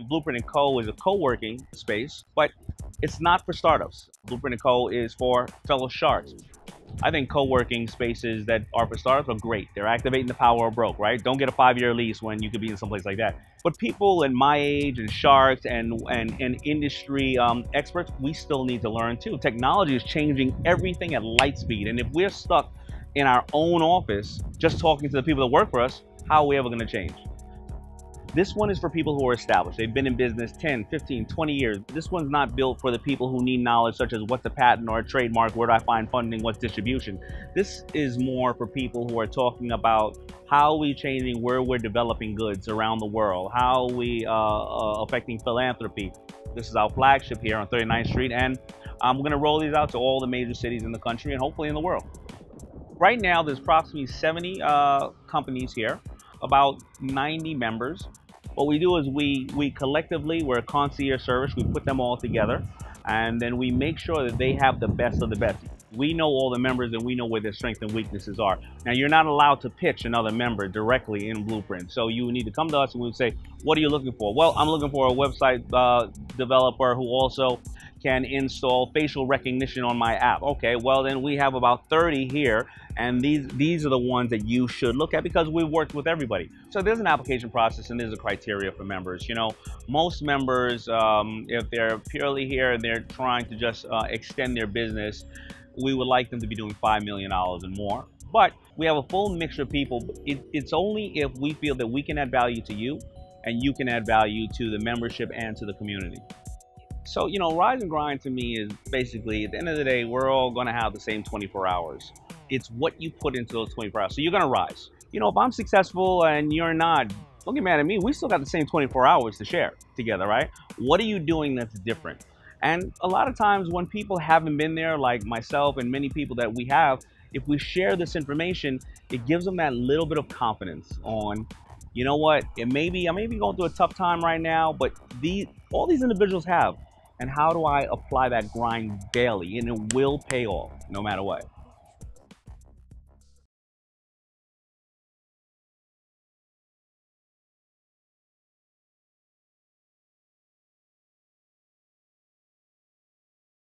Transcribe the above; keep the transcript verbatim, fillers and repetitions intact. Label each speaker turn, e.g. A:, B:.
A: Blueprint and Co. is a co-working space, but it's not for startups. Blueprint and Co. is for fellow sharks. I think co-working spaces that are for startups are great. They're activating the power of broke, right? Don't get a five-year lease when you could be in someplace like that. But people in my age and sharks and, and, and industry um, experts, we still need to learn too. Technology is changing everything at light speed. And if we're stuck in our own office, just talking to the people that work for us, how are we ever gonna change? This one is for people who are established. They've been in business ten, fifteen, twenty years. This one's not built for the people who need knowledge such as what's a patent or a trademark, where do I find funding, what's distribution. This is more for people who are talking about how we changing where we're developing goods around the world, how we uh, uh, affecting philanthropy. This is our flagship here on thirty-ninth street, and I'm gonna roll these out to all the major cities in the country and hopefully in the world. Right now, there's approximately seventy uh, companies here, about ninety members. What we do is we, we collectively, we're a concierge service, we put them all together, and then we make sure that they have the best of the best. We know all the members and we know where their strengths and weaknesses are. Now, you're not allowed to pitch another member directly in Blueprint. So you need to come to us and we say, what are you looking for? Well, I'm looking for a website uh, developer who also can install facial recognition on my app. Okay, well then we have about thirty here, and these these are the ones that you should look at because we worked with everybody. So there's an application process and there's a criteria for members. You know, most members, um, if they're purely here and they're trying to just uh, extend their business, we would like them to be doing five million dollars and more. But we have a full mixture of people. It, it's only if we feel that we can add value to you and you can add value to the membership and to the community. So, you know, Rise and Grind to me is basically, at the end of the day, we're all going to have the same twenty-four hours. It's what you put into those twenty-four hours. So you're going to rise. You know, if I'm successful and you're not, don't get mad at me. We still got the same twenty-four hours to share together, right? What are you doing that's different? And a lot of times when people haven't been there, like myself and many people that we have, if we share this information, it gives them that little bit of confidence on, you know what, it may be, I may be going through a tough time right now, but these, all these individuals have. And how do I apply that grind daily? And it will pay off no matter what.